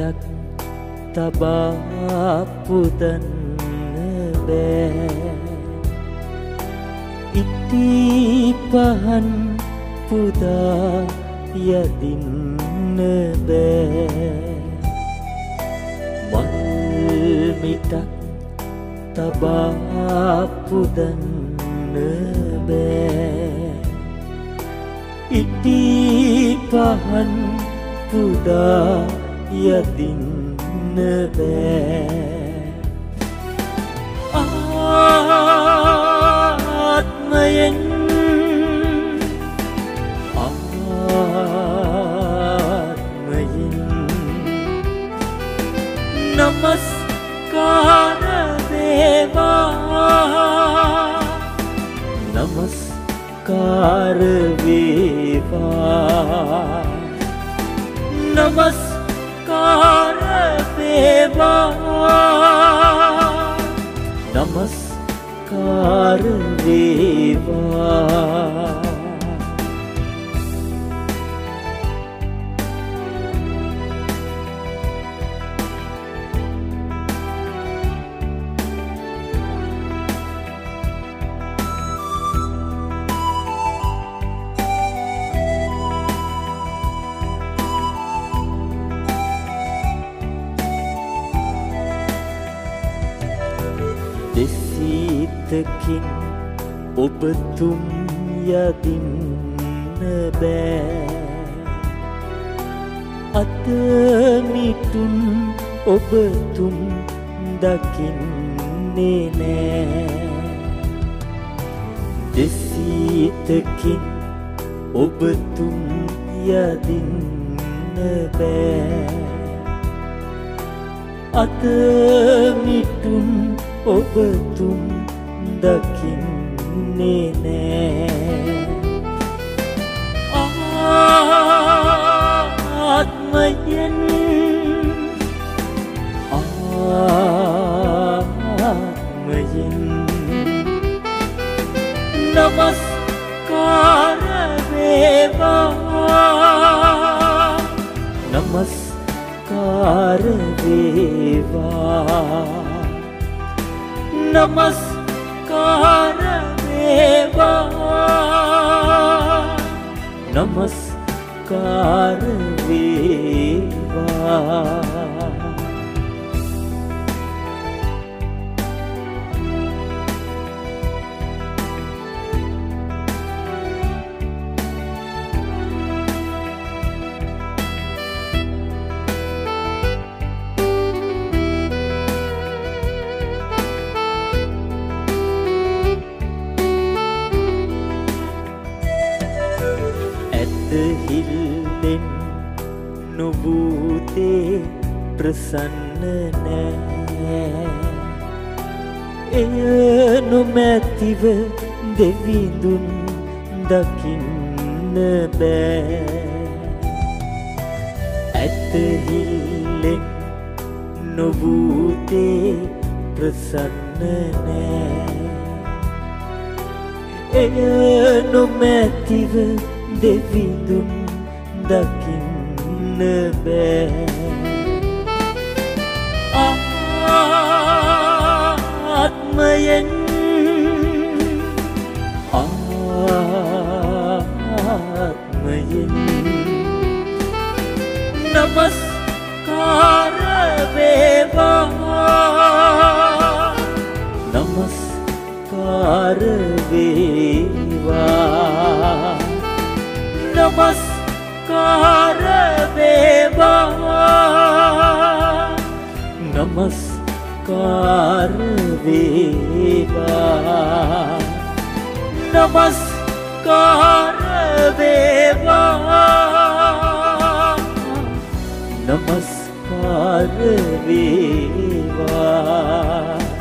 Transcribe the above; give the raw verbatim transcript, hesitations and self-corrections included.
මිටක් තබා පුදන්න බෑ ඉටි පහන් පුදා යදින්න බෑ මල් මිටක් තබා පුදන්න බෑ ඉටි පහන් පුදා යදින්න බෑ ආත්මයෙන් ආත්මයෙන් නමස්කාර වේවා නමස්කාර වේවා නමස්කාර වේවා නමස්කාර වේවා දෙසිතකින් ඔබ තුම් යදින්න බෑ අත මිටුන් ඔබ තුම් දකින්නේ නෑ දෙසිතකින් ඔබ තුම් යදින්න බෑ අත මිටුන් ඔබ තුම් දකින්නේ නෑ ආත්මයෙන් ආත්මයෙන් නමස්කාර වේවා නමස්කාර වේවා නමස්කාර වේවා නමස්කාර වේවා හිල්ලෙන් නොබූතේ ප්‍රසන්න නෑ එය නොමැතිව දෙවිඳුන් දකින්න බෑ ඇත හිල්ලෙන් නොබූතේ ප්‍රසන්න නෑ එය නොමැතිව දෙවිඳුන් දකින්න බෑ ආත්මයෙන් ආත්මයෙන් නමස්කාර වේවා නමස්කාර වේවා නමස්කාර වේවා නමස්කාර වේවා නමස්කාර වේවා නමස්කාර වේවා